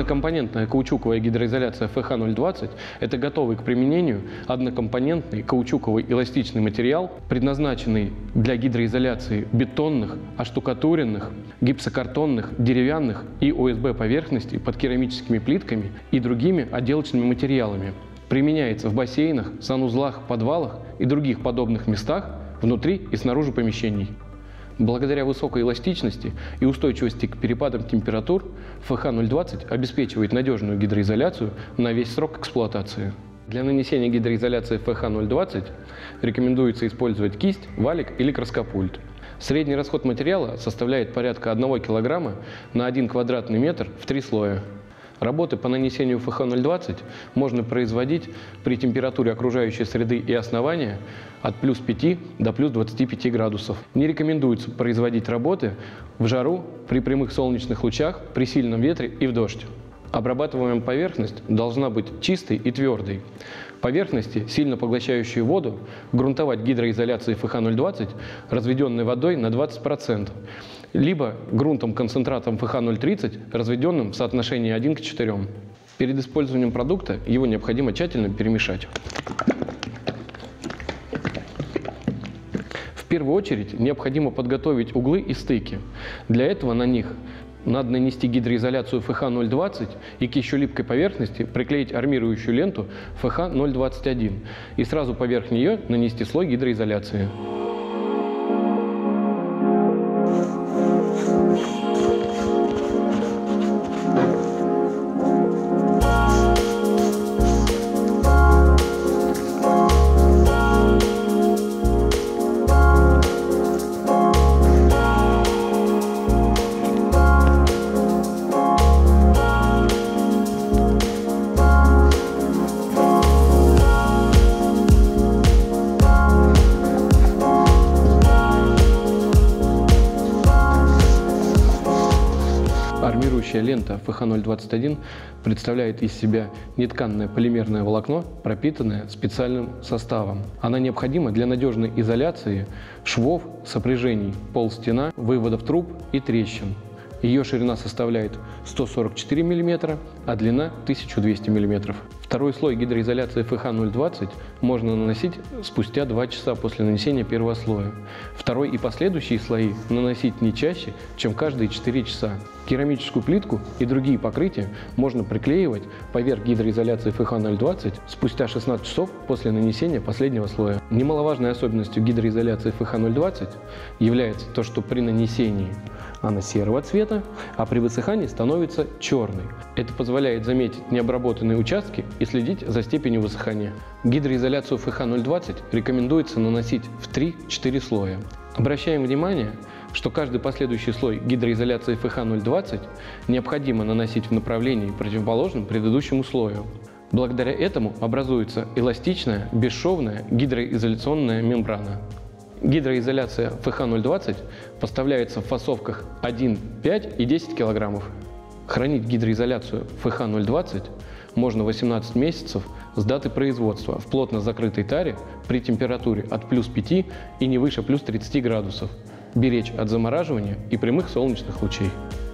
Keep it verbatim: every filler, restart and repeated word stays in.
Однокомпонентная каучуковая гидроизоляция эф ха ноль двадцать – это готовый к применению однокомпонентный каучуковый эластичный материал, предназначенный для гидроизоляции бетонных, оштукатуренных, гипсокартонных, деревянных и о эс бэ поверхностей под керамическими плитками и другими отделочными материалами. Применяется в бассейнах, санузлах, подвалах и других подобных местах внутри и снаружи помещений. Благодаря высокой эластичности и устойчивости к перепадам температур эф ха ноль двадцать обеспечивает надежную гидроизоляцию на весь срок эксплуатации. Для нанесения гидроизоляции эф ха ноль двадцать рекомендуется использовать кисть, валик или краскопульт. Средний расход материала составляет порядка одного килограмма на один квадратный метр в три слоя. Работы по нанесению эф ха ноль двадцать можно производить при температуре окружающей среды и основания от плюс пяти до плюс двадцати пяти градусов. Не рекомендуется производить работы в жару, при прямых солнечных лучах, при сильном ветре и в дождь. Обрабатываемая поверхность должна быть чистой и твердой. Поверхности, сильно поглощающие воду, грунтовать гидроизоляцией эф ха ноль двадцать, разведенной водой на двадцать процентов, либо грунтом-концентратом эф ха ноль тридцать, разведенным в соотношении один к четырем. Перед использованием продукта его необходимо тщательно перемешать. В первую очередь необходимо подготовить углы и стыки. Для этого на них надо нанести гидроизоляцию эф ха ноль двадцать и к еще липкой поверхности приклеить армирующую ленту эф ха ноль двадцать один и сразу поверх нее нанести слой гидроизоляции. Армирующая лента эф ха ноль двадцать один представляет из себя нетканное полимерное волокно, пропитанное специальным составом. Она необходима для надежной изоляции швов, сопряжений пол-стена, выводов труб и трещин. Ее ширина составляет сто сорок четыре миллиметра, а длина тысяча двести миллиметров. Второй слой гидроизоляции эф ха ноль двадцать можно наносить спустя два часа после нанесения первого слоя. Второй и последующие слои наносить не чаще, чем каждые четыре часа. Керамическую плитку и другие покрытия можно приклеивать поверх гидроизоляции эф ха ноль двадцать спустя шестнадцать часов после нанесения последнего слоя. Немаловажной особенностью гидроизоляции эф ха ноль двадцать является то, что при нанесении она серого цвета, а при высыхании становится черной. Это позволяет заметить необработанные участки и следить за степенью высыхания. Гидроизоляцию эф ха ноль двадцать рекомендуется наносить в три-четыре слоя. Обращаем внимание, что каждый последующий слой гидроизоляции эф ха ноль двадцать необходимо наносить в направлении, противоположном предыдущему слою. Благодаря этому образуется эластичная, бесшовная гидроизоляционная мембрана. Гидроизоляция эф ха ноль двадцать поставляется в фасовках один, пять и десять килограммов. Хранить гидроизоляцию эф ха ноль двадцать можно восемнадцать месяцев с даты производства в плотно закрытой таре при температуре от плюс пяти и не выше плюс тридцати градусов. Беречь от замораживания и прямых солнечных лучей.